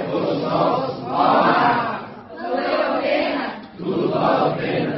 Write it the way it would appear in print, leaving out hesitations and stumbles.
por nós, ó mar. Valeu a pena? Tudo valeu a pena.